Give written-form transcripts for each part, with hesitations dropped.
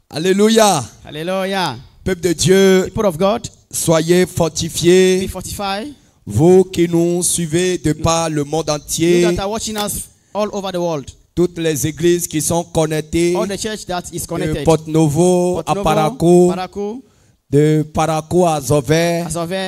Alléluia. Hallelujah. Peuple de Dieu, People of God, soyez fortifiés. be fortified. Vous qui nous suivez de par le monde You entier, that are watching us all over the world. toutes les églises qui sont connectées, All the church that is de connected. Porto Novo Porto à Novo, Parakou, Parakou, de Parakou à Zové,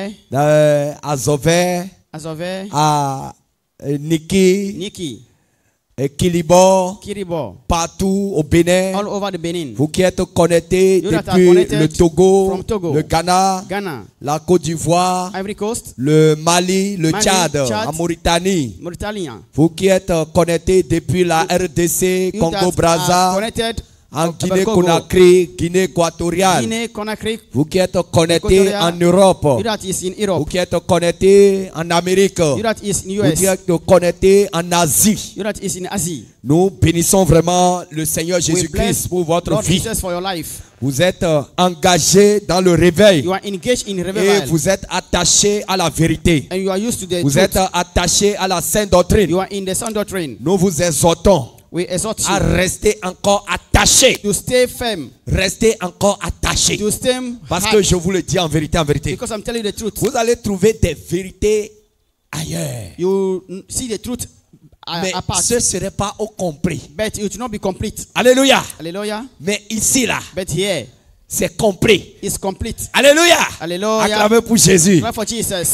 Azové, à Niki, Niki, Kilibo, Kiribo, partout au Bénin. all over the Benin. Vous qui êtes connectés You that are depuis connected le Togo, from Togo, le Ghana, Ghana, la Côte d'Ivoire, Ivory Coast, le Mali, le Mali, Tchad, Tchad, en Mauritanie. Mauritania. Vous qui êtes connectés depuis la RDC, You that Congo are Brazza, connected en from Guinée-Conakry, Guinée équatoriale. Guinea, Conakry. Vous qui êtes connectés Équatorial. en Europe. You that is in Vous Europe. qui êtes connectés en Amérique. You that is in Vous qui US. êtes connectés en Asie. You that is in Asia. Nous bénissons vraiment le Seigneur We Jésus-Christ bless pour votre Lord vie. Jesus for your life. Vous êtes engagés dans le réveil. You are engaged in Et revival. vous êtes attachés à la vérité. And you are used to the Vous truth. êtes attachés à la sainte doctrine. You are in the sound doctrine. Nous vous exhortons We exhort à you rester encore attachés. to stay firm, Restez encore attachés. to stay Parce hard. que je vous le dis en vérité, en vérité. Because I'm telling you the truth. Vous allez trouver des vérités ailleurs. You see the truth Mais apart. ce ne serait pas au compris. But it will not be complete. Alléluia. Hallelujah. Mais ici, là, But here, c'est compris. it's complete. Alléluia. Hallelujah. Acclamez pour Jésus. Clap for Jesus.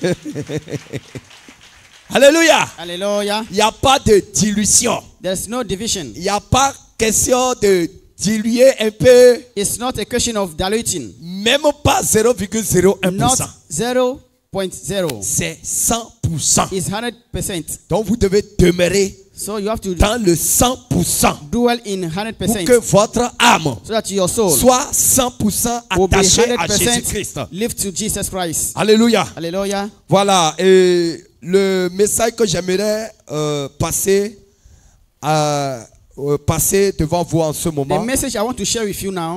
Alléluia. Hallelujah. Il n'y a pas de dilution. There's no division. Il n'y a pas question de diluer un peu, It's not a question of diluting. même pas 0,01%. Not 0.0. C'est 100%. It's 100%. Donc vous devez demeurer So you have to dans le 100% dwell in pour 100%. que votre âme So that your soul soit 100% will be attachée à Jésus-Christ. 100% live to Jesus Christ. Alléluia. Hallelujah. Voilà, et le message que j'aimerais passer devant vous en ce The moment. message I want to share with you now.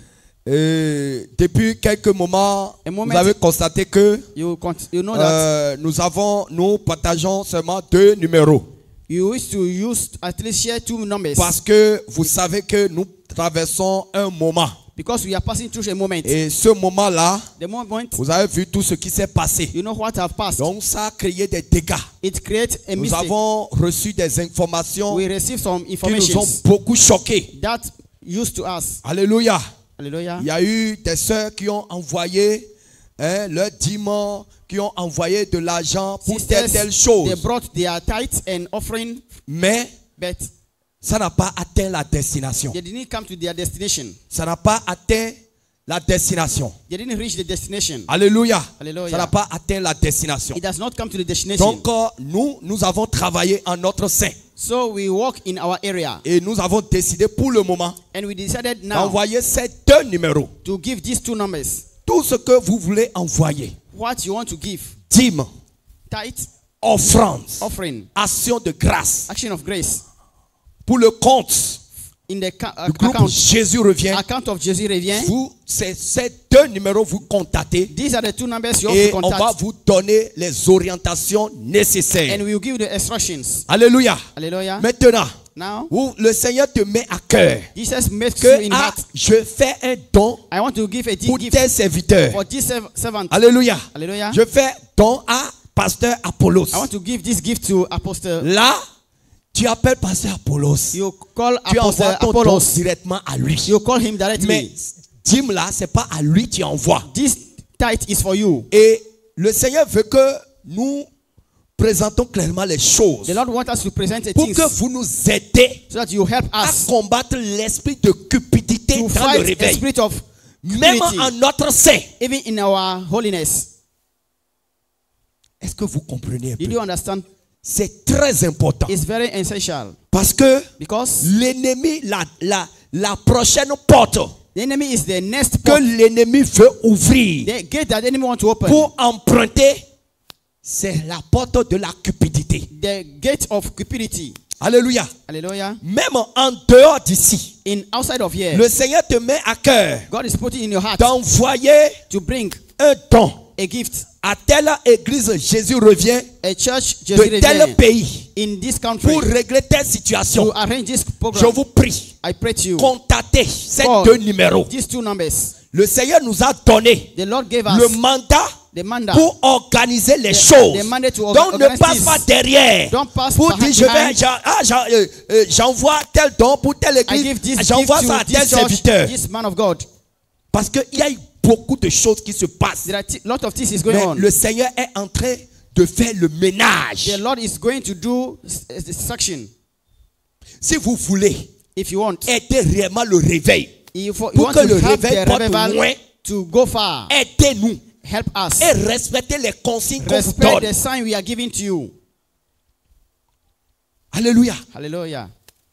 Depuis quelques moments, A moment. vous avez constaté que You know that nous partageons seulement 2 numéros. you wish to use at least share 2 numbers. Parce que vous savez que nous traversons un moment. Because we are passing through a moment. Et ce moment-là, The moment, vous avez vu tout ce qui s'est passé. you know what have passed. Donc ça a créé des dégâts. It creates a Nous mistake. avons reçu des informations We receive some qui nous information ont beaucoup choqués. that used to us. Alléluia. Hallelujah. Il y a eu des sœurs qui ont envoyé leurs dîmes, qui ont envoyé de l'argent pour telle Sisters, chose. they brought their tithes and offering, Mais but ça n'a pas atteint la destination. they didn't come to their destination. Ça n'a pas atteint la destination. They didn't reach the destination. Alléluia. Hallelujah. Ça n'a pas atteint la destination. It does not come to the destination. Donc nous avons travaillé en notre sein. So we walk in our area. Et nous avons décidé pour le moment And we decided now d'envoyer ces 2 numéros. to give these 2 numbers. Tout ce que vous voulez envoyer. What you want to give. Dîmes, Tithe, offrandes, offering, action de grâce. action of grace. Pour le compte In the du groupe account, Jésus revient. account of Jesus revient. Ces 2 numéros vous contactez. These are the 2 numbers you have Et to on va contact. vous donner les orientations nécessaires. And we will give you the instructions. Alléluia. Hallelujah. Maintenant, Now, le Seigneur te met à cœur Jesus makes you in que heart. je fais un don I want to give a pour gift tes serviteurs. for this servant. Alléluia. Hallelujah. Je fais don à Pasteur Apollos. I want to give this gift to Apostle. Là, tu appelles Pasteur Apollos. You call Tu Apostle envoies ton don Apollos. directement à lui. You call him directly. Mais dîme là, c'est pas à lui tu envoies. This tithe is for you. Et le Seigneur veut que nous présentons clairement les choses The Lord wants us to present the pour things que vous nous aidez so that you help à us combattre l'esprit de cupidité to dans le fight a réveil. spirit of Même cupidity, en notre sein. even in our holiness. Est-ce que vous comprenez un Did peu? you understand? C'est très important. It's very essential Parce que because l'ennemi, la prochaine porte the enemy is the next que port. l'ennemi veut ouvrir The gate that the enemy wants to open. pour emprunter, c'est la porte de la cupidité. The gate of cupidity. Alléluia. Hallelujah. Même en dehors d'ici, In outside of here, le Seigneur te met à cœur God is putting in your heart d'envoyer to bring un don a gift. à telle église, Jésus revient A church de just tel revient pays in this country pour régler telle situation. to arrange this Je program. vous prie, I pray to you. contactez ces Call deux numéros. these two numbers. Le Seigneur nous a donné The Lord gave le us mandat the mandat. pour organiser les choses. the mandate to Donc ne organize passe this. pas derrière Don't pass pour dire behind. j'envoie tel don pour telle I give this église, gift j'envoie to ça à tel this church, serviteur. this man of God. Parce qu'il y a eu beaucoup de choses qui se passent. There are a lot of things is going Mais on. le Seigneur est en train de faire le ménage. The Lord is going to do the section. Si vous voulez If you want, aider réellement le réveil, if you pour want que to le help réveil the porte revival loin, to go far, aidez-nous help us. et respectez les consignes qu'on vous Respect donne. the sign we are giving to you. Alléluia. Hallelujah.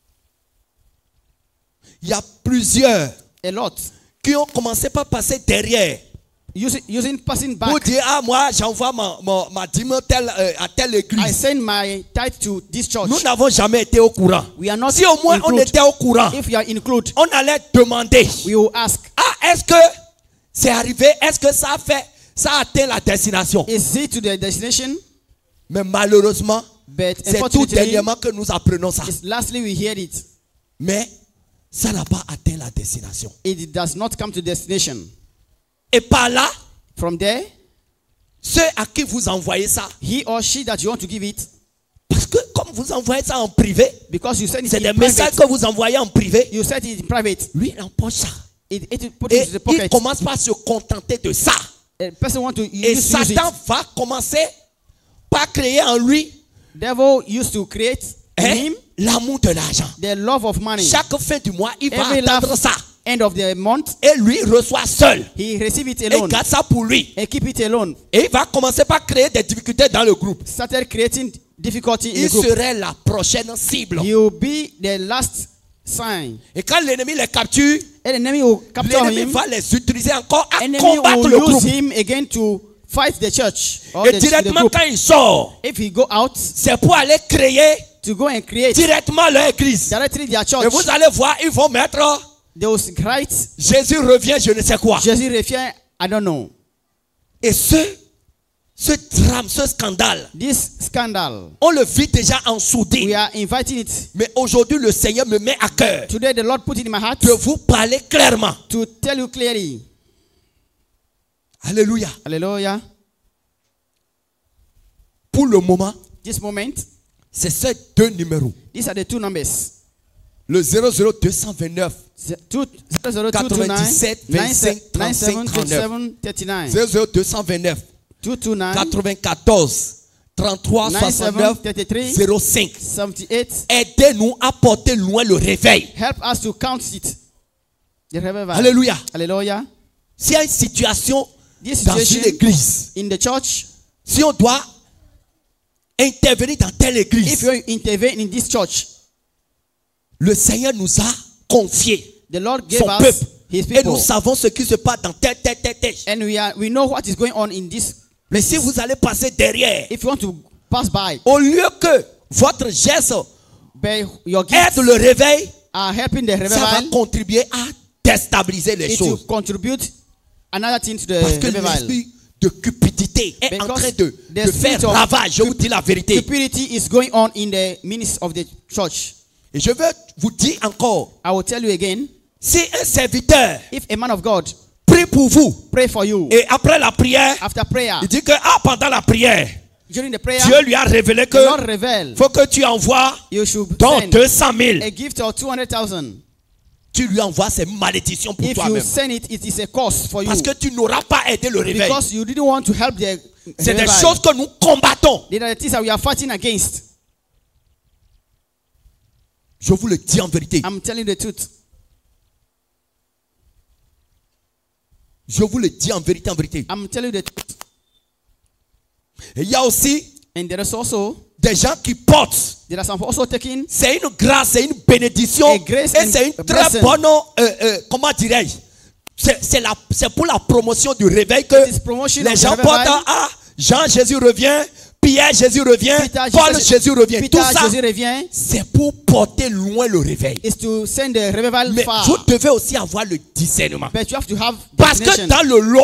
Il y a plusieurs A lot. qui ont commencé par passer derrière Using passing pour back. dire, ah moi j'envoie ma dîme à telle I église. send my tithe to this church. Nous n'avons jamais été au courant. We are not Si au moins on include. était au courant, If you are included, on allait demander, we will ask, ah est-ce que c'est arrivé, est-ce que ça a atteint la destination? is it to the destination? Mais malheureusement, But c'est tout unfortunately, dernièrement que nous apprenons ça. lastly we hear it. Mais ça n'a pas atteint la destination. It does not come to destination. Et par là, From there, ceux à qui vous envoyez ça, he or she that you want to give it, parce que comme vous envoyez ça en privé, because you send it c'est des in messages private, que vous envoyez en privé, you send it in private, lui il empoche ça. it put Et it in the il pocket. commence par se contenter de ça. A person want to Et use it. Satan va commencer par créer en lui Devil used to create in him l'amour de l'argent. the love of money. Chaque fin du mois, il va Every attendre last ça. end of the month, Et lui reçoit seul. he receive it Et alone garde ça pour lui. and keep it alone. Et il va commencer par créer des difficultés dans le groupe. Started creating difficulty in Il the group. serait la prochaine cible. He will be the last sign. Et quand l'ennemi les capture, And the enemy will capture l'ennemi him. va les utiliser encore à Enemy combattre le will use groupe. him again to fight the church or Et the directement group. quand il sort, If he go out c'est pour aller créer to go and create directement leur église. directly their Et church, vous allez voir, ils vont mettre they will write Jésus revient, je ne sais quoi. Jesus revient, I don't know. Et ce drame, ce scandale, This scandal, on le vit déjà en we sourdine. are inviting it. Mais aujourd'hui, le Seigneur me met à cœur Today the Lord put it in my heart de vous parler clairement. to tell you clearly. Alléluia. Hallelujah. Pour le moment, This moment, c'est ces deux numéros. these are the two numbers. Le 00229 97 25 97 39. 39. 00229 229 94 33 69 97 05. 78. Aidez-nous à porter loin le réveil. Help us to count it. The revival. Alléluia. Hallelujah. S'il y a une situation This dans une situation église, in the church, si on doit intervenir dans telle if église, you intervene in this church, le Seigneur nous a confié the Lord gave son us peuple. his Et people. nous savons ce qui se passe dans tel. And we know what is going on in this. Mais si vous allez passer derrière, If you want to pass by, au lieu que votre geste by your aide gifts le réveil, are helping the ça va revival, contribuer à déstabiliser les it will choses. contribute another thing to the Parce que revival. l'esprit de cupidité est en Because train de the faire spirit of ravage. Je vous dis la vérité. Stupidity is going on in the midst of the church. Et je veux vous dire encore, I will tell you again, si un serviteur if a man of God prie pour vous, pray for you et après la prière, after prayer, il dit que pendant la prière, during the prayer, Dieu lui a révélé the Lord que reveal faut que tu envoies you should donc send 200 000. a gift of 200,000. Tu lui envoies ces malédictions pour If you toi-même. send it, it is a cost for you. Parce que tu n'auras pas aidé le réveil. Because you didn't want to help the C'est des revival. choses que nous combattons. These are the things that we are fighting against. Je vous le dis en vérité. I'm telling the truth. Je vous le dis en vérité, en vérité. I'm telling you the truth. Et il y a aussi And there is also, des gens qui portent. there are some also taking C'est une grâce, c'est une bénédiction. A grace Et and c'est une a très blessing. bonne, comment dirais-je, c'est pour la promotion du réveil que It is promotion les of gens the portent. revival. Ah, Jean, Jésus revient. Pierre, Jésus revient. Peter, Paul, Jésus revient. Peter, Tout ça, Jésus revient c'est pour porter loin le réveil. is to send the revival Mais far. vous devez aussi avoir le discernement. But you have to have Parce que destination. dans le lot,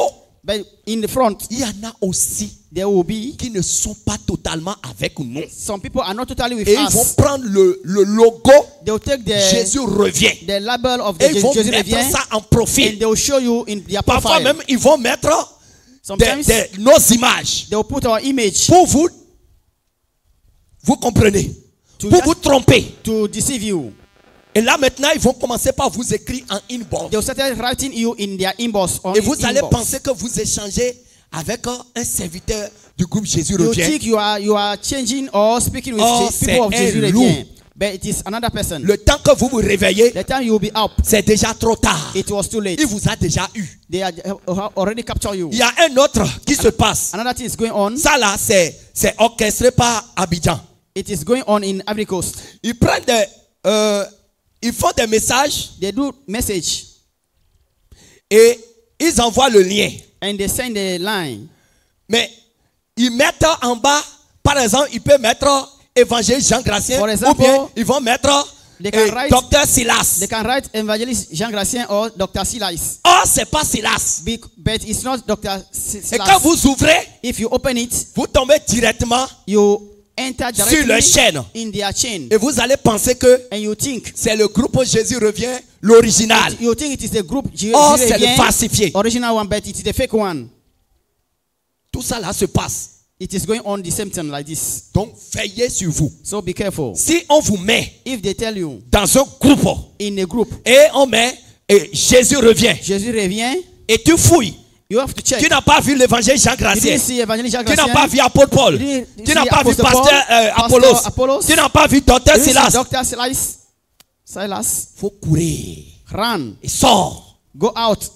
But in the front, il y en a aussi there will be qui ne sont pas totalement avec nous. some people are not totally with Et ils vont us. prendre le logo They will take Jésus revient. the label of Et the ils vont Jesus mettre Revient, ça en and profil. they will show you in their Parfois profile. même, ils vont mettre Sometimes nos images. they will put our image Pour vous comprenez, to, pour vous tromper. to deceive you. Et là maintenant, ils vont commencer par vous écrire en inbox. They will start writing you in their inbox. Et vous allez penser que vous échangez avec un serviteur du groupe Jésus You revient. think you are changing or speaking with Oh, people of c'est Jesus un loup. Revient, but it is another person. Le temps que vous vous réveillez, The time you will be up, c'est déjà trop tard. it was too late. Il vous a déjà eu. They have already captured you. Il y a un autre qui se passe. Another thing is going on. Ça là, c'est orchestré par Abidjan. It is going on in Ivory Coast. Ils prennent ils font des messages They do message et ils envoient le lien. and they send the line. Mais ils mettent en bas, par exemple, ils peuvent mettre évangéliste Jean Gracien, For example, ou bien ils vont mettre they can write- docteur Silas. They can write Evangelist Jean Gracien or Dr. Silas. Or, c'est pas Silas. But it's not Dr. Et quand Silas. vous ouvrez, If you open it, vous tombez directement you enter sur directly leur chaîne. in their chain. Et vous allez penser que And you think c'est le groupe Jésus revient, l'original. you think it is the group Or, c'est le falsifié. original one, but it is the fake one. Tout ça là se passe. It is going on the same thing like this. Donc, veillez sur vous. So be careful. Si on vous met If they tell you dans un groupe in a group, et on met Jésus revient Jesus revient, et tu fouilles, you have to check. tu n'as pas vu l'évangile Jean You Gracien, didn't see Evangelist Jean tu n'as Gracien. pas vu Apôtre Paul, You didn't tu n'as see pas vu Apostle Pasteur Paul, Pastor Apollos. tu n'as pas vu Docteur You didn't see Silas. Dr. Silas. Faut courir Run. et sors. Go out.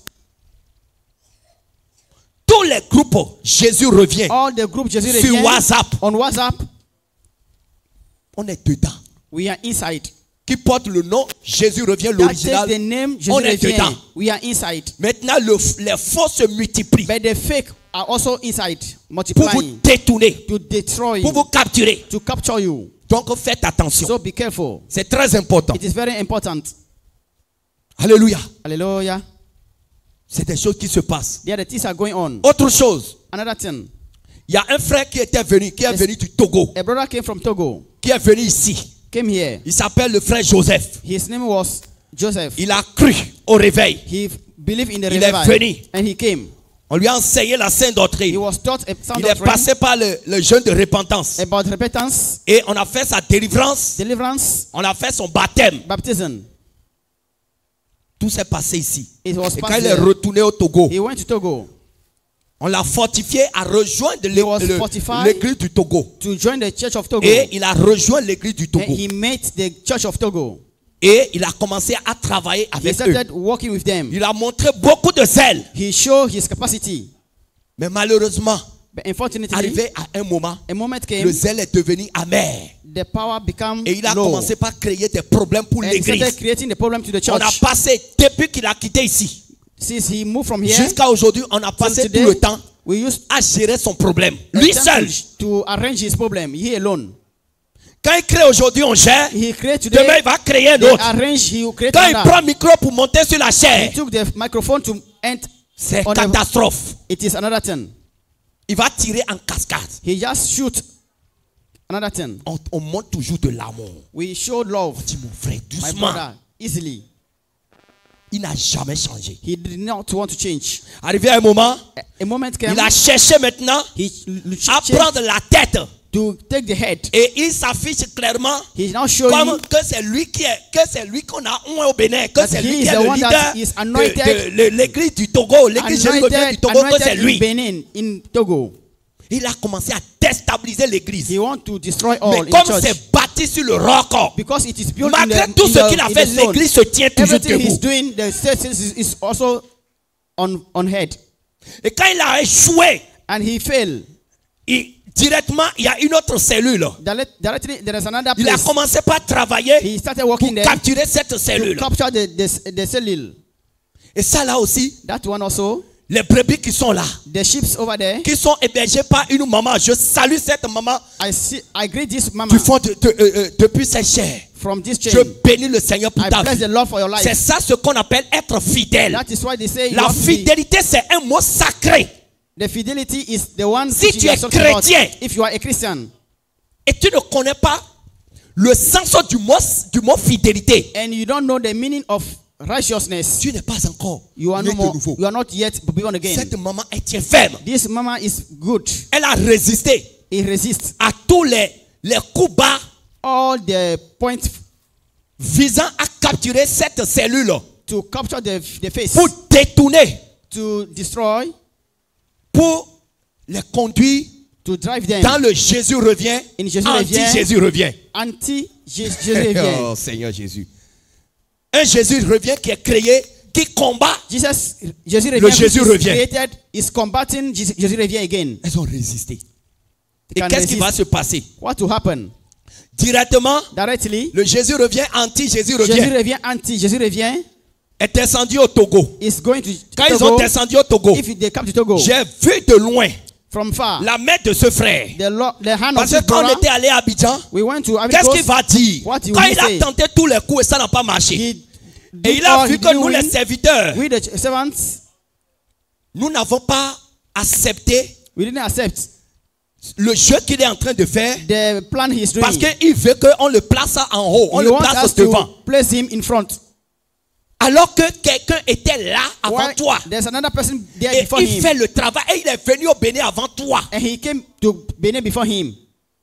Tous les groupes Jésus revient All the group Jesus sur revient WhatsApp, on WhatsApp. on est dedans. We are inside. Qui porte le nom Jésus revient, That takes the l'original. name On Jesus est dedans. revient. We are inside. Maintenant, les faux se multiplient But the fake are also inside, pour vous multiplying détourner, to destroy pour you, vous capturer. to capture you. Donc, faites attention. So be careful. C'est très important. It is very important. Alléluia. Hallelujah. C'est des choses qui se passent. There the things are going on. Autre chose, Another thing. il y a un frère qui est venu du Togo, A brother came from Togo, qui est venu ici. came here. Il s'appelle le frère Joseph. His name was Joseph. Il a cru au réveil. He believed in the Il est revival. venu. And he came. On lui a enseigné la sainte He doctrine. was taught a sound Il est doctrine passé par le jeûne de repentance. about repentance, Et on a fait sa délivrance. deliverance, On a fait son baptême. baptism. Tout s'est passé ici. It was Et quand passed il est there. retourné au Togo, He went to Togo on l'a fortifié à rejoindre He was fortified. l'église du Togo. to join the church of Togo. Et il a rejoint l'église du And Togo. he met the church of Togo. Et il a commencé à travailler He avec eux. started working with them. Il a montré beaucoup de zèle. He showed his capacity. Mais malheureusement, But unfortunately, arrivé à un moment, a moment le came, zèle est devenu amer. the power became Et il a low. commencé par créer des problèmes pour And he started l'église. creating the problem to the On a church. passé, depuis qu'il a quitté ici, Since he moved from here, jusqu'à aujourd'hui, on a passé today, tout le temps we used à gérer son problème. Lui seul. to arrange his problem. He alone. Quand il crée aujourd'hui, on gère. He created Demain, today. il va créer un They autre. arrange. He will create Quand il another. prend le micro pour monter sur la He chair, took the microphone to end. c'est on the- catastrophe. It is another thing. Il va tirer en cascade. He just shoot another thing. On monte toujours de l'amour. We showed love, Dis mon frère, my doucement. brother, easily. Il n'a jamais changé. He did not want to change. Arrivé à un moment, A moment came. il a cherché maintenant He à prendre la tête. to take the head. Et il s'affiche clairement He's now showing comme que c'est lui qu'on a oint au Bénin, que that c'est he lui is qui est the le one leader that is anointed. de l'église du Togo, l'église Jésus revient du Togo, que c'est anointed in lui. Benin, in Togo. Il a commencé à déstabiliser l'église. He want to destroy all Mais in comme church. c'est bâti sur le roc, Because it is built malgré in the, tout in ce the, qu'il a in fait, the stone. l'église se tient toujours Everything he's debout. doing, the church is also on head. Et quand il a échoué, And he failed. directement, il y a une autre cellule. Directly, there is another Il a place. commencé par travailler He started pour working there capturer cette to cellule. capture the cellule. Et ça là aussi, That one also. les brebis qui sont là, The sheep over there. qui sont hébergés par une maman. Je salue cette maman I greet this mama qui font depuis ses chairs. from this Je chain. bénis le Seigneur pour I ta bless vie. the Lord for your C'est life. ça ce qu'on appelle être fidèle. That is why they say you La have to be- fidélité, c'est un mot sacré. The fidelity is the one Si which tu you are es talking about. chrétien If you are a Christian et tu ne connais pas le sens du mot fidélité, and you don't know the meaning of righteousness, tu n'es pas encore you are né no de more, nouveau. you are not yet born again. Cette maman, elle tient ferme. This mama is good. Elle a résisté He resists à tous les coups bas all the points visant à capturer cette cellule to capture the face, pour détourner, to destroy, pour les conduire to drive them. dans le Jésus revient, In Jésus revient. anti-Jésus revient. Jésus revient. Oh Seigneur Jésus. Un Jésus revient qui est créé, qui combat. Jésus revient. Le Jésus revient. Created is combating. Jésus revient again. Elles ont résisté. Et Can qu'est-ce qui resist. va se passer? What will happen? Directement, Directly, le Jésus revient, anti-Jésus Jésus revient. revient. Jésus revient. Est descendu au Togo. Is going to Quand ils ont Togo. descendu au Togo, If they come to Togo, j'ai vu de loin from far, la main de ce frère. the hand of Parce this que quand on brother, était allé à Abidjan, we went to qu'est-ce qu'il Abicos. va dire? What he Quand will il a say? tenté tous les coups et ça n'a pas marché. He Et did il a all vu he que nous did les win. serviteurs, We the servants, nous n'avons pas accepté we didn't accept le jeu qu'il est en train de faire. the plan he's doing. Parce qu'il veut qu'on le place en haut, on He le wants place us devant. to place him in front. Alors que quelqu'un était là avant While toi. there's another person there Et before il him, fait le travail et il est venu au Bénin avant toi. and he came to Benin before him.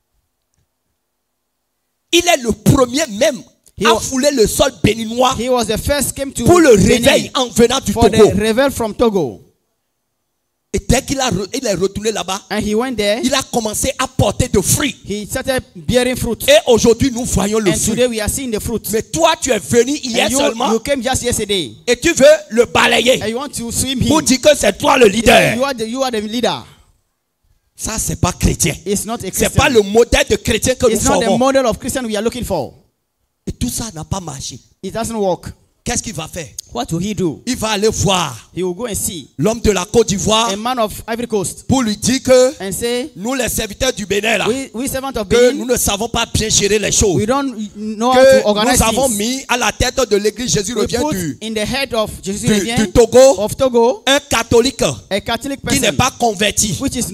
Il est le premier même He à wa- fouler le sol béninois He was the first came to pour le Benin réveil en venant du for the Togo. revel from Togo, Et dès qu'il il est retourné là-bas, and he went there. il a commencé à porter de fruits. He started bearing fruit, Et aujourd'hui, nous voyons le and fruit. today we are seeing the fruit. Mais toi, tu es venu hier And seulement you came just yesterday, et tu veux le balayer and you want to swim pour him. dire que c'est toi le leader. You are the leader. Ça, c'est pas chrétien. It's not a C'est Christian. pas le modèle de chrétien que nous It's not the formons. model of Christian we are looking for. Et tout ça n'a pas marché. It doesn't work. Qu'est-ce qu'il va faire? What will he do? Il va aller voir He will go and see l'homme de la Côte d'Ivoire a man of Ivory Coast pour lui dire que and say, nous, les serviteurs du Bénin, là, we servants of que nous Benin, ne savons pas bien gérer les choses. we don't know how Que to organize nous avons things. mis à la tête de l'église Jésus We revient put du in the head of Jesus du Revient Togo of Togo un catholique a Catholic qui n'est person pas converti which is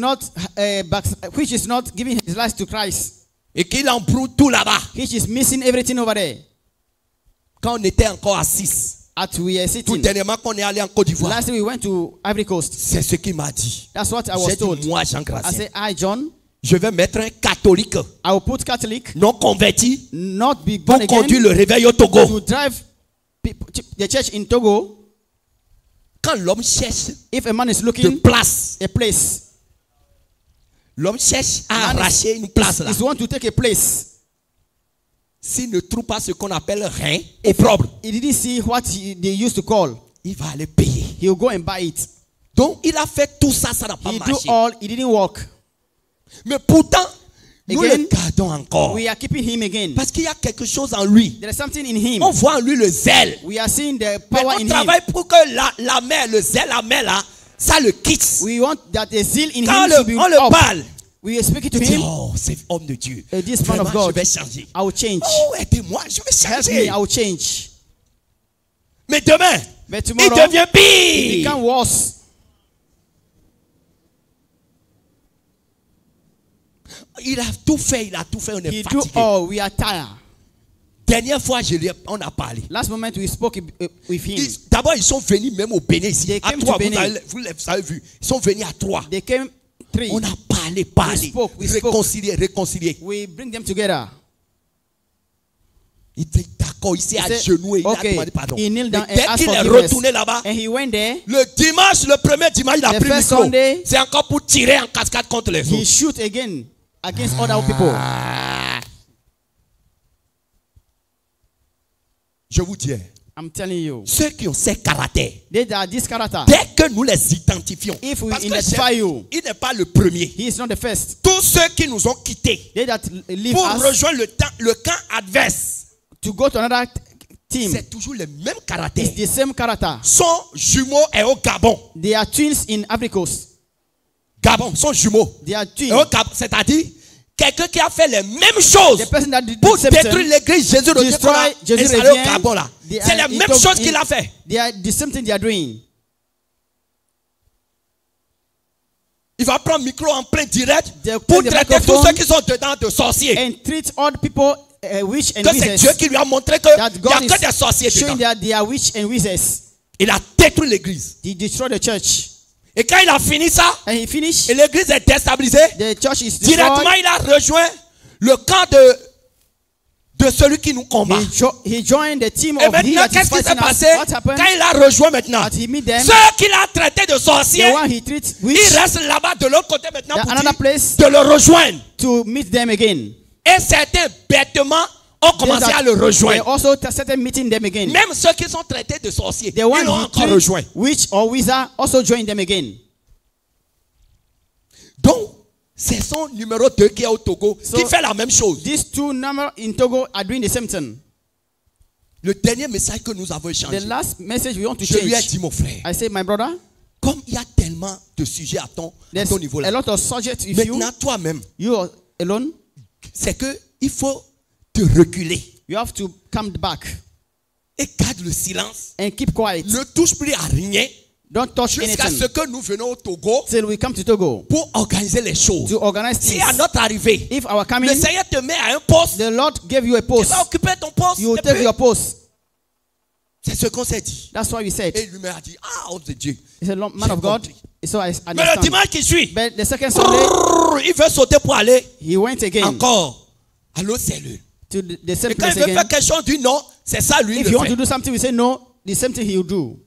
not giving his life to Christ, et qui embrouille tout là-bas. which is missing everything over there. Quand on était encore à 6, At we are tout sitting. dernièrement qu'on est allé en Côte d'Ivoire, Last we went to Ivory Coast. c'est ce qu'il m'a dit. That's what I was J'ai told. dit, moi, Jean I Gracien, said, John, je vais mettre un catholique I will put Catholic, non converti not be pour born conduire again, le réveil au to Togo. drive the church in Togo. Quand l'homme cherche If a man is de looking place, a place, l'homme cherche à man arracher une place là. is want to take a place. S'il ne trouve pas ce qu'on appelle rein et propre, He didn't see what they used to call. il va aller payer. He will go and buy it. Donc il a fait tout ça, ça n'a pas He do marché. all. It didn't work. Mais pourtant, nous Again, le gardons encore. We are keeping him again. Parce qu'il y a quelque chose en lui. There is something in him. On voit en lui le zèle. We are seeing the Mais power on in him. travaille pour que la mère, le zèle, la mère là, ça le quitte. We want that the zeal in Quand him to be on le up. parle, We are speaking to tu dis, him. oh, c'est homme de Dieu. This man Vraiment, of God, je vais changer. I will change. Oh, aidez-moi, je vais Help me, changer. I will change. Mais demain, But il tomorrow, devient it pire. become worse. Il a tout fait, on est He do fatigué. all. We are tired. Dernière fois, on a parlé. Last moment we spoke with him. D'abord, ils sont venus même au Bénin ici. They À came Troyes, to Benin. vous avez vu. Ils sont venus à Troyes. They came three. On a parlé. We spoke. Réconcilié. We bring them together. Il était d'accord, il s'est He à said, genoux et il a okay. demandé pardon. He knelt down Et dès and asked qu'il est forgiveness. retourné là-bas, And he went there. le dimanche, le premier dimanche, il a The pris le first micro. Sunday, C'est encore pour tirer en cascade contre les He autres. shoot again against other people. Je vous dis, I'm telling you. ceux qui ont ces caractères, They are this character. dès que nous les identifions, If we parce que identify you, il n'est pas le premier. he is not the first. Tous ceux qui nous ont quittés They that leave pour us rejoindre le camp adverse, to go to another team. c'est toujours les mêmes It's caractères. the same character. Son jumeau est au Gabon. They are twins in Ivory Coast. Gabon, son jumeau. They are Et twins. au Gabon, c'est-à-dire quelqu'un qui a fait les mêmes choses The person that did pour the same détruire thing, l'église Jésus de Dieu qu'on a destroy Jésus installé au revient. Gabon là. They C'est are les mêmes in- choses qu'il a fait. They are the same thing they are doing. il va prendre le micro en plein direct They'll pour take the traiter tous microphone ceux qui sont dedans de sorciers. and treat all the people witch and Que c'est wizards. Dieu qui lui a montré qu'il n'y That a God que des is sorciers showing dedans. that they are witch and wizards. Il a détruit l'église. He destroyed the church. Et quand il a fini ça, And he finished. et l'église est déstabilisée, The church is directement destroyed. il a rejoint le camp de celui qui nous combat. He joined the team Et of he maintenant, that is qu'est-ce qui s'est fighting us. passé? What happened? Quand il a rejoint maintenant, That he meet them. ceux qu'il a traités de sorciers, The one he treats il witch reste là-bas de l'autre côté maintenant pour another dire place de le rejoindre. to meet them again. Et certains bêtement ont commencé à le They rejoindre. also started meeting them again. Même ceux qui sont traités de sorciers, The ils one l'ont he encore rejoint. treats witch or wizard also joined them again. Donc, c'est son numéro 2 qui est au Togo, So, qui fait la même chose. These two numbers in Togo are doing the same thing. Le dernier message que nous avons échangé, The last message we want to je lui ai change. dit, mon frère, I say, my brother, comme il y a tellement de sujets à ton niveau there's a là, lot of subjects with maintenant toi-même, you are alone. c'est que il faut te reculer You have to come back et garde le silence. and keep quiet. Ne touche plus à rien Don't touch jusqu'à anything ce que nous venons au Togo till we come to Togo pour organiser les choses. to organize Si things. à notre arrivée, If our coming, le Seigneur te met à un poste, the Lord gave you a tu post, vas occuper ton poste. you will et take puis, your post. c'est ce qu'on s'est dit. That's why we said. Et lui-même a dit, ah, homme de Dieu. He's a man of God. So I Mais le understand. dimanche qui suit, But the second Sunday, il veut sauter pour aller he went again encore à l'autre cellule. to the same Et quand il place veut again. faire quelque chose, il dit non, c'est ça lui If le you want fait. to do something, we say no. The same thing he will do.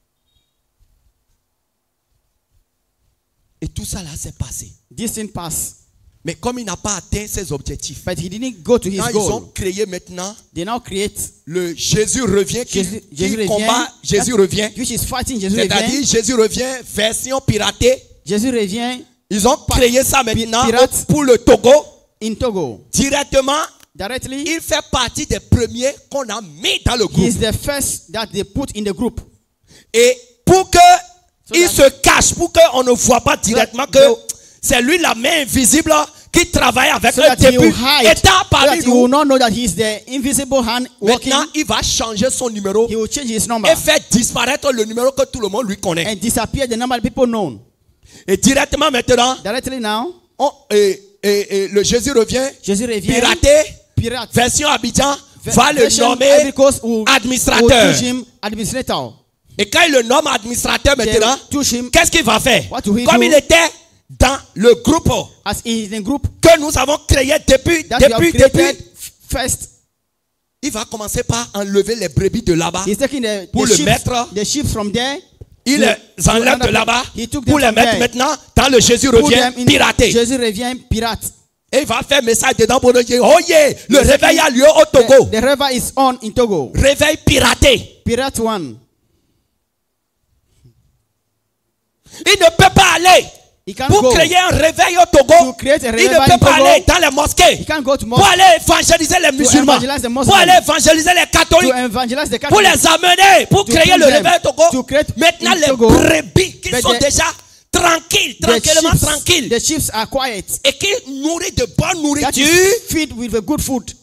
Et tout ça là s'est passé. This thing passed. Mais comme il n'a pas atteint ses objectifs, But he didn't go to his quand ils ont goal. créé maintenant They now create le Jésus revient, qui Jésus combat, revient, Jésus revient. which is fighting Jésus C'est-à-dire revient. Jésus revient, version piratée. Jésus revient Ils ont créé ça maintenant pirate. pour le Togo. in Togo. Directement, Directly, il fait partie des premiers qu'on a mis dans le he groupe. is the first that they put in the group. Et pour que il that- se cache, pour qu'on ne voit pas directement que so- c'est lui la main invisible qui travaille avec So eux that he will depuis hide. étant So parmi that you will nous. not know that he is the invisible hand working. Maintenant, il va changer son numéro He will change his number et faire disparaître le numéro que tout le monde lui connaît. and disappear the number of people known. Et directement maintenant, Directly now, le Jésus revient, Jésus revient. piraté, Pirate. version Abidjan, va le Version nommer Ivory Coast will administrateur. touch him administrator. Et quand il le nomme administrateur They maintenant, touch him qu'est-ce qu'il va faire? What will he Comme do? il était dans le groupe as he is in the group que nous avons créé depuis, that we have created first. il va commencer par enlever les brebis de là-bas. He's taking Pour le mettre. the sheep from there. Il to- les enlève to de là-bas He took them pour les from mettre there. maintenant dans le Jésus Put revient them in piraté. Jésus revient pirate. Et il va faire message dedans pour nous dire, oh yeah, le réveil a lieu au Togo. The river is on in Togo. Réveil piraté. Pirate one. Il ne peut pas aller He can't pour go. créer un réveil au Togo. To create a Il revival ne peut in pas Togo. aller dans les mosquées He can't go to pour mosque aller évangéliser les musulmans, evangelize the Muslims. pour aller évangéliser les to catholiques, evangelize the pour Catholics. les amener, pour To créer bring le them, réveil au Togo. to create Maintenant, in les Togo. brebis qui But sont the- déjà tranquilles, The tranquillement sheep, tranquilles, the sheep are quiet. et qui nourrissent de bonne That nourriture, is feed with the good food.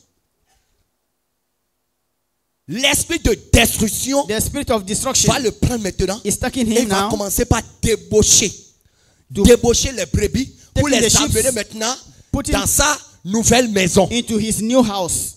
l'esprit de destruction The spirit of destruction va le prendre maintenant is taking et him va now. commencer par débaucher. To- Débaucher les brebis pour Taking les the sheep, amener maintenant putting- dans sa nouvelle maison. into his new house.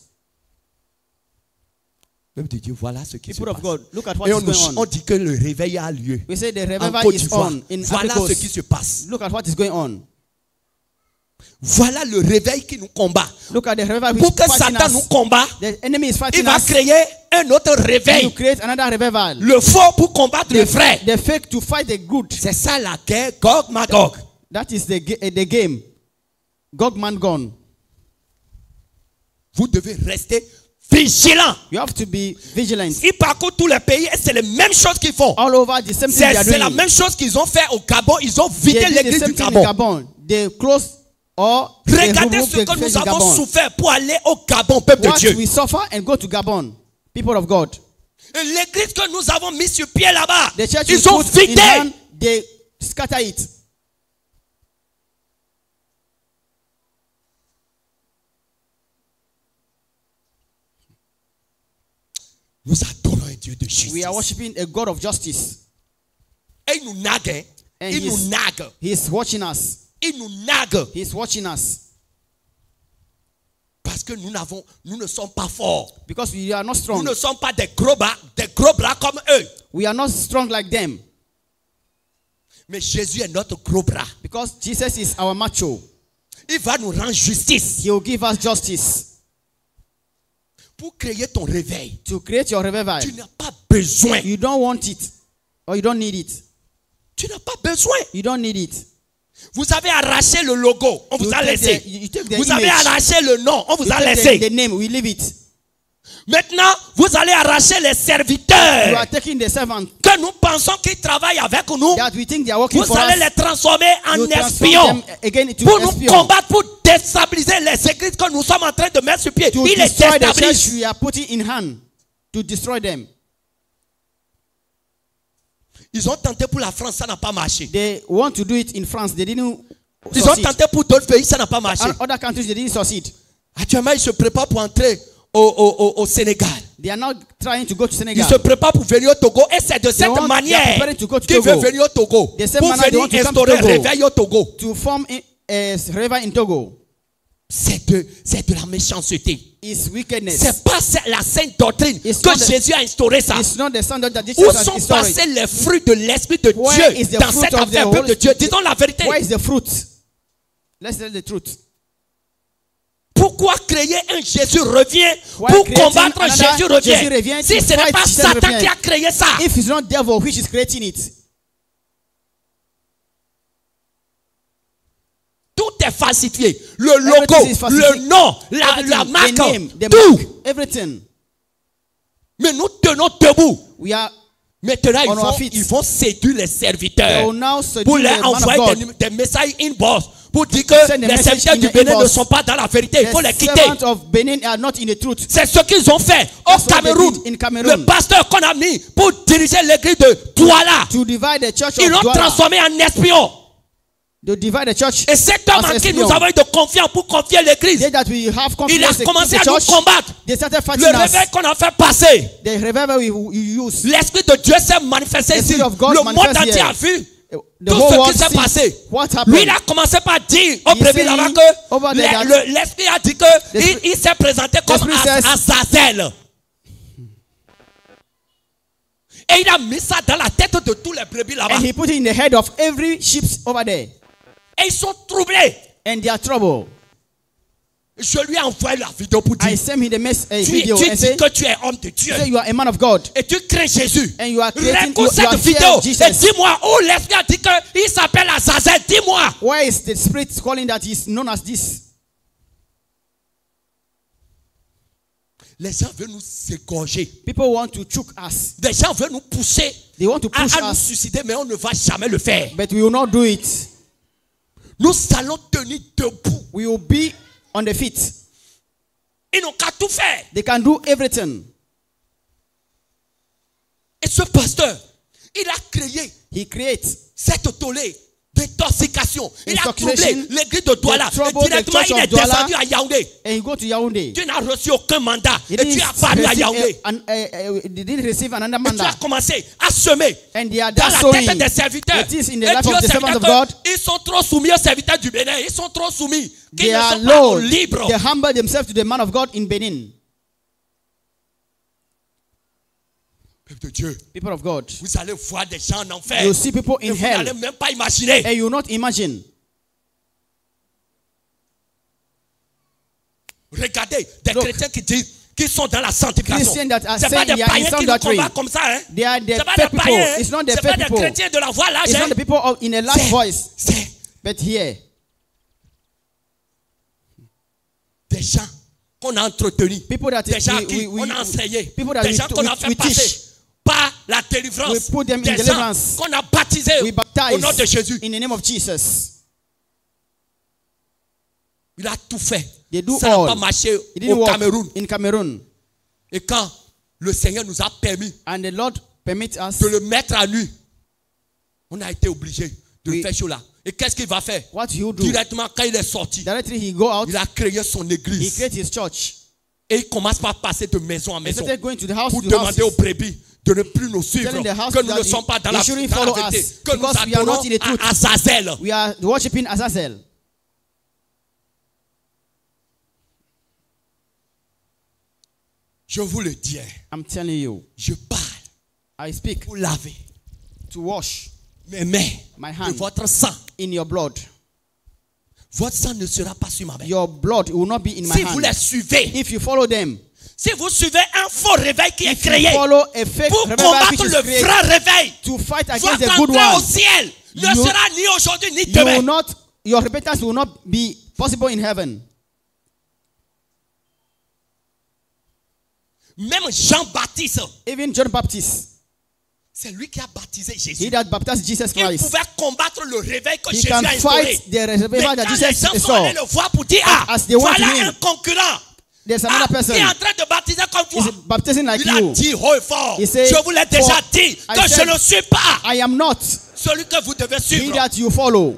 Même de Dieu, voilà ce qui se People of passe. God, look at what Et is on going on. dit que le réveil a lieu We say the en revival Côte is d'Ivoire. on in Voilà Ivory ce Coast. qui se passe. Look at what is going on. Voilà le réveil qui nous combat. Look at the revival which Pour que is fighting Satan nous us. combat, The enemy is il fighting va us. créer un autre To réveil. create another revival. Le faux pour combattre le vrai. The fake to fight the good. C'est ça la guerre Gog Magog. That is the game. Gog man gone. Vous devez rester vigilant. You have to be vigilant. Ils parcourent tous les pays et c'est les mêmes choses qu'ils font. All over the same thing they are C'est la doing. même chose qu'ils ont fait au Gabon. Ils ont They vidé did the l'église same du thing in Gabon. Gabon. They closed or they Regardez removed ce the que church nous in avons Gabon. souffert pour aller au Gabon, peuple de What Dieu. we suffer and go to Gabon. People of God. Et l'église que nous avons mis sur pied là-bas, The church we ils ont put in vidé. hand, they scatter it. Nous adorons un Dieu de justice. We are worshiping a God of justice. Et il nous nague. And Il nous nague. he's watching us. Il nous nague. He's watching us. Parce que nous ne sommes pas forts. Because we are not Nous strong. ne sommes pas des gros bras comme eux. We are not strong like them. Mais Jésus est notre gros bras. Because Jesus is our macho. Il va nous rendre justice. He will give us justice. Pour créer ton réveil, To create your revival. tu n'as pas besoin. You don't want it. Or you don't need it. Tu n'as pas besoin. You don't need it. Vous avez arraché le logo, on vous a laissé. You take the Vous avez image. arraché le nom, on vous You a take laissé. the name. We leave it. Maintenant, vous allez arracher les You serviteurs are taking the servant que nous pensons qu'ils travaillent avec nous. that we think they are working Vous for allez us. les transformer en You transform espions. them again into Pour nous espions. combattre, pour déstabiliser les églises que nous sommes en train de mettre sur pied. To Il les destroy the church déstabilise. we are putting in hand. To destroy them. Ils ont tenté pour la France, ça n'a pas marché. They want to do it in France. They didn't Ils ont succeed. tenté pour d'autres pays, ça n'a pas marché. And other countries, they didn't succeed. Actuellement, ils se préparent pour entrer au Sénégal. They are now trying to go to Ils Senegal. se préparent pour venir au Togo. Et c'est de cette they are manière preparing to go to qu'ils Togo. veulent venir au Togo. The same Pour manner they venir want to come to instaurer un Togo. réveil au Togo. To form a revival in Togo. C'est de la méchanceté. Is wickedness. C'est pas la sainte doctrine It's que not the- Jésus a instauré ça. It's not the standard that Jesus Où has sont instaured. passés les fruits de l'Esprit de Where is Dieu the dans fruit cette of the affaire, peuple Holy de Dieu? Spirit? Disons la vérité. Where is the fruit? Let's tell the truth. Pourquoi créer un Jésus revient Why pour creating combattre un another Jésus Jésus revient? revient Si to ce n'est fight pas Jesus Satan revient. qui a créé ça. If it's not devil which is creating it, Tout est falsifié. Le logo, Everything is falsified. le nom, la everything, marque, the name, the tout. mark, everything. Mais nous tenons debout. We are Maintenant, On our feet. ils vont séduire les they serviteurs will now seduce pour the leur man of envoyer God. des messages inbox pour dire que Send a les message serviteurs in du the Bénin inbox. ne sont pas dans la vérité. Il faut les The quitter. servants of Benin are not in the truth. C'est ce qu'ils ont fait au That's what they Cameroun. did in Cameroon. Le pasteur qu'on a mis pour diriger l'église de Douala, To divide the church ils of l'ont Douala. transformé en espion. To divide the church. Et cet homme as en qui espion. nous avons eu de confiance pour confier l'église, They that we have il a confidence in commencé the à nous church. combattre. They started fighting Le us. réveil qu'on a fait passer, The revival we use. l'Esprit de Dieu s'est manifesté The ici. Spirit of God Le monde manifest entier here. a vu The tout whole ce world qui s'est sees passé. what happened. Lui, il a commencé par dire au He premier saying là-bas over que there that l'Esprit a dit que the il s'est présenté comme Spirit says- Azazel. Et il a mis ça dans la tête de tous les brebis là-bas. And he put it in the head of every sheep over there. Et ils sont troublés. And they are trouble. Je lui ai envoyé la vidéo pour I dire, sent him the tu video dis and say, que tu es homme de Dieu. say you are a man of God. Et tu crains Jésus. And you are creating Récoute you are cette fear vidéo Jesus. et dis-moi où l'Esprit a dit qu'il s'appelle Azazel. Dis-moi. Why is the spirit calling that he is known as this? Les gens veulent nous égorger. People want to choke us. Les gens veulent nous pousser They want to push à nous us, suicider, mais on ne va jamais le faire. but we will not do it. Nous allons tenir debout. We will be on the feet. Ils n'ont qu'à tout faire. They can do everything. Et ce pasteur, il a créé He creates cette tollée d'intoxication. Il a troublé Intoxication, l'église de Douala. the trouble, Et directement, the church il est of Douala. descendu à Yaoundé. and he go to Yaoundé. Tu n'as reçu aucun mandat. He Et tu didn't es apparu à receive Yaoundé. they didn't receive another Et tu as mandat. commencé à semer And they are dans just la sowing tête des serviteurs. the things in the Et life Dieu of the sait servants of que God. ils sont trop soumis aux serviteurs du Bénin. Ils sont trop soumis. Qu'ils They ne are sont pas low. libres. They humble themselves to the man of God in Benin. Peuple de Dieu, People of God. vous allez voir des gens en enfer. You see people Et in vous n'allez hell. même pas imaginer. And you will not imagine. Regardez des Look. chrétiens qui disent qu'ils sont dans la sanctification. Christians that are C'est pas saying des they are in païens qui nous sanctuary. combattent comme ça. Hein? They are the C'est pas fair des people. païens. Hein? It's not the C'est fair pas des people. chrétiens de la voix là. It's not the people in a loud voice. C'est But here, des gens qu'on a entretenus. people that Des gens à qui we on a enseigné. people that Des gens qu'on a fait we passer teach. par la délivrance. We put them in Des gens deliverance. qu'on a baptisés We au nom de baptize Jésus. in the name of Jesus. Il a tout fait. They do Ça n'a all. pas marché It didn't au work Cameroun. in Cameroon. Et quand le Seigneur nous a permis And the Lord permits us. de le mettre à nu, on a été obligé de Oui. faire cela. Et qu'est-ce qu'il va faire? What he will do? Directement, quand il est sorti, Directly he go out. il a créé son He église. creates his church. Et il commence par passer de maison en He maison started going to the house pour to demander aux houses brebis de ne plus nous suivre, Telling the house que nous ne that sommes pas dans he la shouldn't vérité, follow us, que nous because we are not adorons in the truth. à Azazel. We are worshiping Azazel. Je vous le dis, I'm telling you, je parle I speak pour laver to wash mes mains my de hand votre sang. in your blood. Votre sang ne sera pas sur ma main. Your blood will not be in my Si vous les hand. suivez, If you follow them, si vous suivez un faux réveil qui est if you créé follow a fake pour revival which combattre is le created vrai réveil, to fight against votre the good entrée au one, ciel ne You- sera ni aujourd'hui ni you will demain. not, your repentance will not be possible in heaven. Même Jean-Baptiste, Even John Baptist, c'est lui qui a baptisé he Jésus. that baptized Jesus Il Christ, pouvait combattre le réveil que he Jésus can a instauré. fight the Mais revival that quand les Jesus gens sont saw. allés le voir pour dire, ah, As they went voilà to him, un concurrent There's another qui person est en train de baptiser comme toi. is baptizing like Il a you. dit haut et fort, He said, je vous l'ai déjà "For dit, I que je said, ne suis pas I am not celui que vous devez he suivre. that you follow."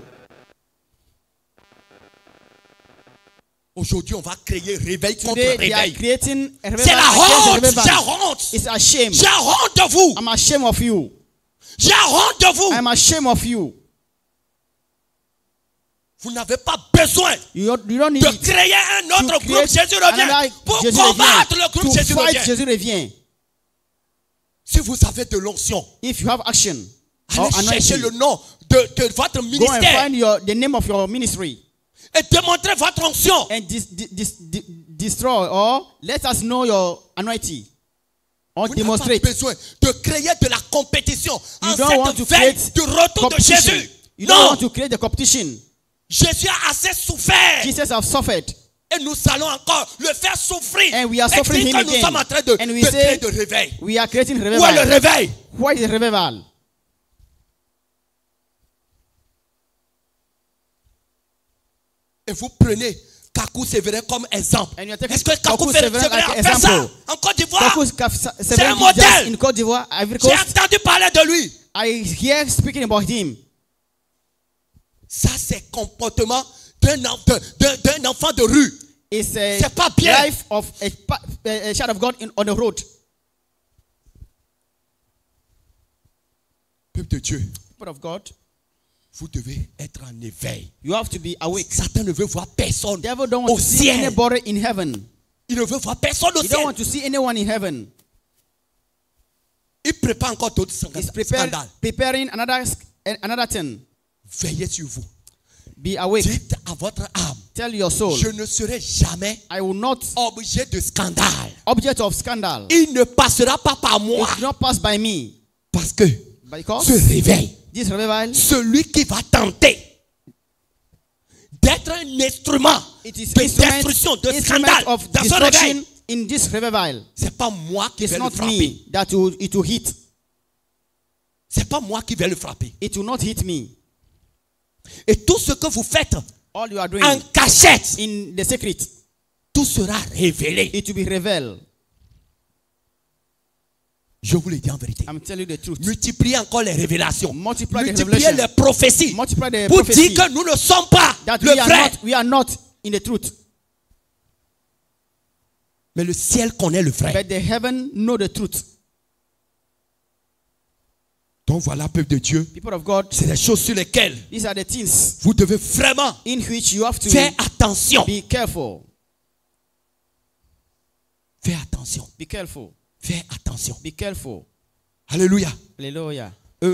Aujourd'hui, on va créer réveil contre Today they are réveil. creating a revival C'est la against a honte. revival. J'ai honte. It's a shame. J'ai honte de vous. I'm ashamed of you. J'ai honte de vous. I'm ashamed of you. Vous n'avez pas besoin You don't need de it créer un to autre groupe. create Jésus revient. another Pour Jésus combattre le revient. groupe To Jésus fight revient. Jésus revient. Si vous avez de l'onction, If you have action or allez chercher le anointing, nom de votre go and ministère find the name of your ministry et démontrez votre onction. and destroy or let us know your anointing or Vous n'avez pas demonstrate. besoin de créer de la compétition en You don't want to cette veille create du retour de competition. Jésus. You don't Non, want to create the competition. Jésus a assez souffert. Jesus have suffered, Et nous allons encore le faire souffrir. and we are Et suffering dire him que nous again. sommes en train de And we créer say de réveil. we are creating Où est le revival. réveil? What is the revival? Et vous prenez Kakou Sévérin comme exemple. And you are taking Est-ce que Kakou Kakou Sévérin Sévérin a like fait ça example. en Côte d'Ivoire? C'est un modèle. in Côte d'Ivoire, Ivory J'ai Coast. entendu parler de lui. I hear speaking about him. Ça, c'est comportement d'un enfant de rue. It's a C'est pas bien. life of a child of God on the road. Peuple de Dieu, People of God, vous devez être en éveil. you have to be awake. Satan ne veut voir personne The devil don't au want to see ciel. anybody in heaven. Il ne veut voir personne au He ciel. don't want to see anyone in heaven. Il prépare encore d'autres He's scandales. preparing another thing. Veillez sur vous. Be awake. Dites à votre âme, Tell your soul, je ne serai jamais I will not objet de scandale. object of scandal. Il ne passera pas par It moi. will not pass by me. Parce que Because ce réveil, this revival, celui qui va tenter d'être un instrument it is de destruction, de instrument scandale of dans ce réveil, destruction in this revival. c'est pas moi qui It's vais le not frapper. me that it will hit. C'est pas moi qui vais le frapper. It will not hit me. Et tout ce que vous faites All you are en doing cachette, in the secret, tout sera révélé. it will be revealed. Je vous le dis en vérité. I'm telling you the truth. Multipliez encore les révélations. Multiply the Multipliez revelation. les prophéties. Multiply the Pour prophecy. dire que nous ne sommes pas That le vrai. we are not in the truth. Mais le ciel connaît le vrai. But the heaven know the truth. Donc voilà, peuple de Dieu. People of God, C'est des choses sur lesquelles these are the things vous devez vraiment in which you have to faire attention. be careful. Fais attention. Be careful. Fais attention. Be careful. Alléluia. Hallelujah.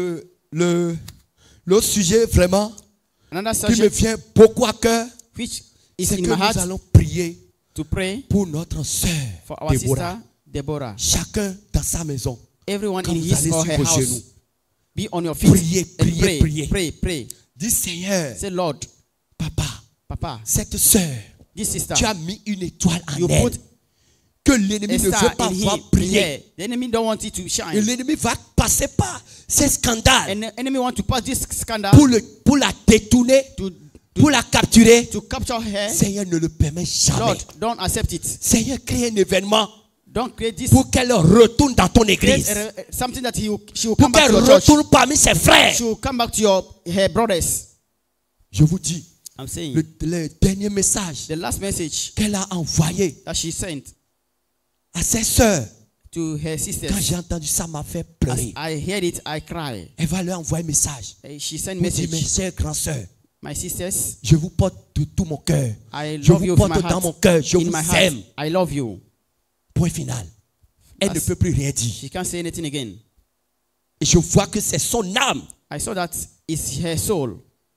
Le sujet vraiment Another qui me subject vient beaucoup à cœur, which is c'est in que my nous heart allons prier to pray pour notre sœur for our Déborah. sister Deborah. Chacun dans sa maison. Everyone Quand in vous his allez or sur her vos house. genoux, Be on your feet priez, and priez, priez. pray. Dis Seigneur, Say, Lord, Papa, Papa, cette sœur, this sister, tu as mis une étoile en you elle put que l'ennemi a ne star veut pas in voir him, in briller. her. The enemy don't want it to Et shine. l'ennemi va passer par ces scandales And the enemy want to pass this scandal pour la détourner, pour la capturer. to capture her. Seigneur, ne le permet jamais. Lord, don't accept it. Seigneur, crée un événement Don't create this. pour qu'elle retourne dans ton Create église. something that she will Pour come back qu'elle to your church. retourne parmi ses frères. She will come back to her brothers. Je vous dis, I'm saying le dernier message the last message qu'elle a envoyé that she sent à ses sœurs, to her Quand sisters. j'ai entendu ça, m'a fait As pleurer. I heard it, I cried. Elle va leur envoyer un message. She sent Pour dire, mes message. chères grandes sœurs, My sisters, je vous porte de tout mon cœur. I Je love vous you with my porte dans heart. mon cœur. Je In vous my heart, aime. I love you. Point final. Elle ne peut plus rien dire. She can't say anything again. Et je vois que c'est son âme. I saw that it's her soul.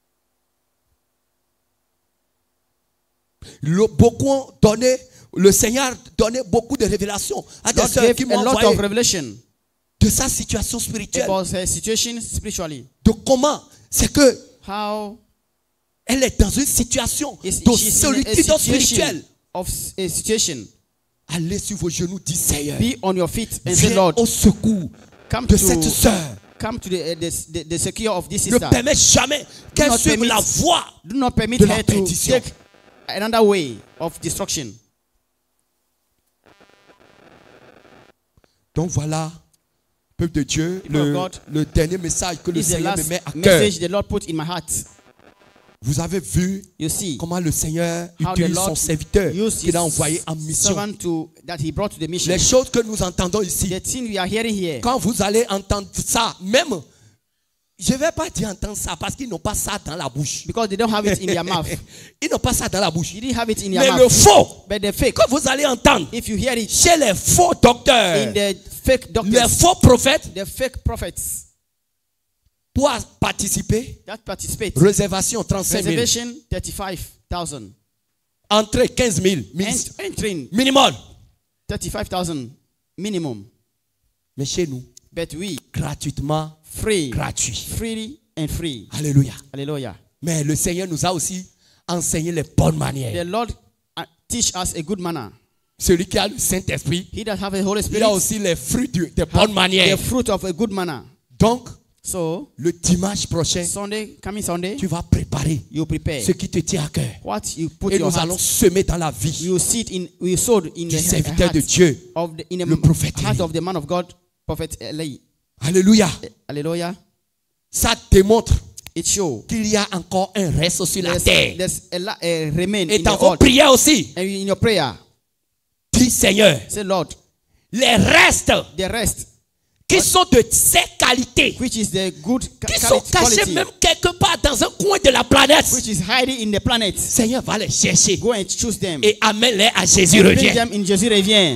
Beaucoup ont donné, le Seigneur donnait beaucoup de révélations à des God sœurs gave qui a m'ont lot envoyé of revelation de sa situation spirituelle. about her situation spiritually. De comment c'est que How elle est dans une situation de she's in a solitude spirituelle. situation. Allez sur vos genoux, dit Seigneur. Be on your feet and say, Viens Lord, au secours come de to cette sœur. come to the secure of this Ne sister. permets jamais qu'elle not suive permit- la voie. Do not permit de la her to perdition. take another way of destruction. Donc voilà, peuple de Dieu, People of God, le dernier message que le This is the Seigneur me last met à cœur. message the Lord put in my heart. Vous avez vu You see comment le Seigneur how the utilise son Lord serviteur used qu'il a his envoyé en mission. servant that he brought to the mission. Les choses que nous entendons ici, The thing we are hearing here, quand vous allez entendre ça, même, je ne vais pas dire entendre ça parce qu'ils n'ont pas ça dans la bouche. because they don't have it in their mouth. Ils n'ont pas ça dans la bouche. You didn't have it in Mais your le mouth. faux, But the fake, que vous allez entendre if you hear it chez les faux docteurs, in the fake les doctors, faux prophètes, the fake prophets pour participer, that participate, réservation 35 000, reservation 35,000, entrée 15 000, entering minimum. 35,000 minimum. Mais chez nous, But we gratuitement, free, gratuit. freely and free. Alléluia. Hallelujah. Mais le Seigneur nous a aussi enseigné les bonnes The manières. Lord teach us a good manner. Celui qui a le Saint-Esprit, He that have a Holy il Spirit a aussi les fruits des have bonnes manières. the fruit of a good manner. Donc, So le dimanche prochain, Sunday, coming Sunday, tu vas préparer you prepare ce qui te tient à cœur. what you put Et your nous allons heart. semer dans la vie You see it in, we sowed in du the serviteur heart de Dieu, of the, in the le prophète heart Élie. of the man of God, Prophet Eli. Alléluia. Hallelujah. Ça démontre It shows qu'il y a encore un reste sur la terre. there's a remain Et in dans the vos earth. prières aussi, And in your prayer, dis Seigneur, say Lord, les restes the rest, qui sont de ces qualités, which is the good qui sont cachés quality, même quelque part dans un coin de la planète, which is hiding in the planet, Seigneur va les chercher go and choose them. et amène-les à Jésus And bring revient. them in Jesus revient.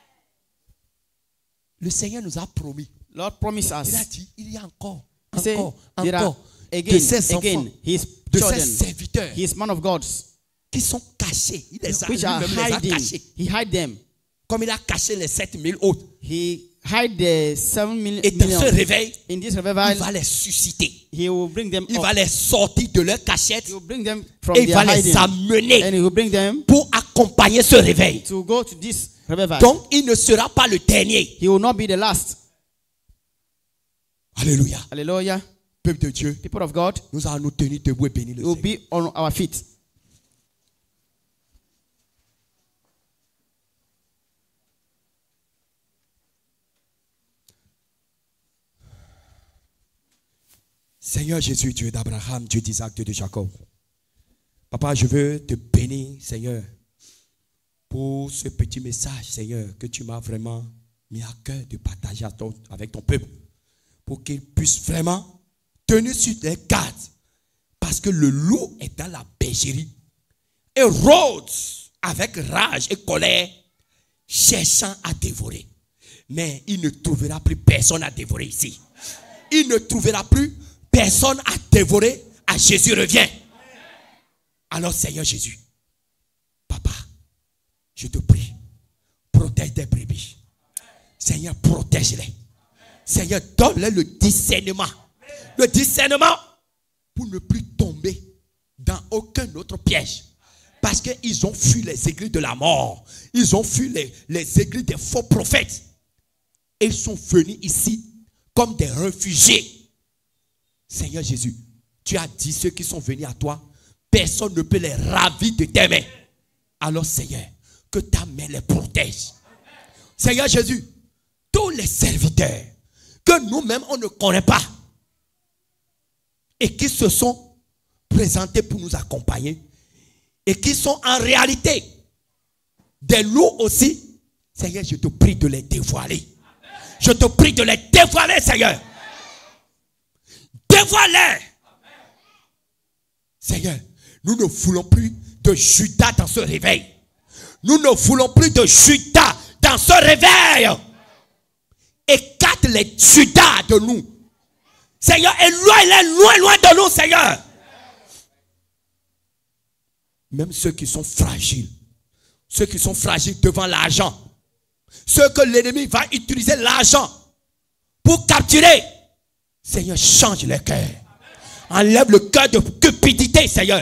Le Seigneur nous a promis. Lord promise Il a us. dit, il y a encore, He said, there are encore de ses enfants, again, his de ses children, serviteurs his man of God, qui sont cachés. Il les a, which are lui-même les a hiding. cachés. He hide them. Comme il a caché les 7000 autres. He hide the 7 million. Et dans ce réveil, In this il revival, va les susciter. he will bring them Il up. va les sortir de leur cachette He will bring them from et il their va les hiding. amener And he will bring them pour accompagner ce réveil. to go to this revival. Donc, il ne sera pas le dernier. He will not be the last. Alléluia. Hallelujah. Peuple de Dieu, People of God, nous allons nous tenir debout et bénir le we will Seigneur. be on our feet. Seigneur Jésus, Dieu d'Abraham, Dieu d'Isaac, Dieu de Jacob. Papa, je veux te bénir, Seigneur, pour ce petit message, Seigneur, que tu m'as vraiment mis à cœur de partager avec ton peuple, pour qu'il puisse vraiment tenir sur les gardes, parce que le loup est dans la bergerie et rôde avec rage et colère, cherchant à dévorer. Mais il ne trouvera plus personne à dévorer ici. Il ne trouvera plus personne à dévorer. À Jésus revient. Alors Seigneur Jésus, Papa, je te prie, protège tes brebis. Seigneur, protège-les. Seigneur, donne-les le discernement. Le discernement pour ne plus tomber dans aucun autre piège. Parce qu'ils ont fui les églises de la mort. Ils ont fui les églises des faux prophètes. Et ils sont venus ici comme des réfugiés. Seigneur Jésus, tu as dit ceux qui sont venus à toi, personne ne peut les ravir de tes mains. Alors Seigneur, que ta main les protège. Seigneur Jésus, tous les serviteurs que nous-mêmes on ne connaît pas et qui se sont présentés pour nous accompagner et qui sont en réalité des loups aussi, Seigneur, je te prie de les dévoiler. Je te prie de les dévoiler, Seigneur. Dévoile-les. Seigneur, nous ne voulons plus de Judas dans ce réveil. Nous ne voulons plus de Judas dans ce réveil. Écarte les Judas de nous. Seigneur, éloigne-les loin de nous, Seigneur. Même ceux qui sont fragiles. Ceux qui sont fragiles devant l'argent. Ceux que l'ennemi va utiliser l'argent pour capturer. Seigneur, change les cœurs. Enlève le cœur de cupidité, Seigneur.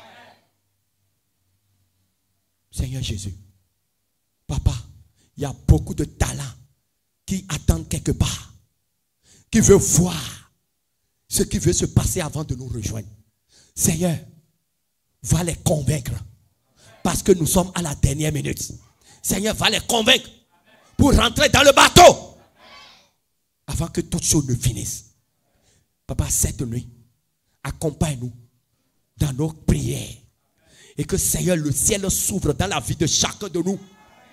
Seigneur Jésus. Papa, il y a beaucoup de talents qui attendent quelque part. Qui veulent voir ce qui veut se passer avant de nous rejoindre. Seigneur, va les convaincre. Parce que nous sommes à la dernière minute. Seigneur, va les convaincre pour rentrer dans le bateau avant que toute chose ne finisse. Papa, cette nuit, accompagne-nous dans nos prières. Et que, Seigneur, le ciel s'ouvre dans la vie de chacun de nous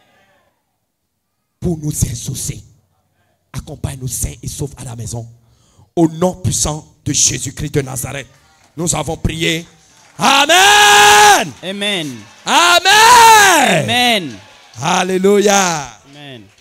pour nous exaucer. Accompagne-nous sains et saufs à la maison. Au nom puissant de Jésus-Christ de Nazareth, nous avons prié. Amen. Amen. Amen. Amen. Alléluia. Amen.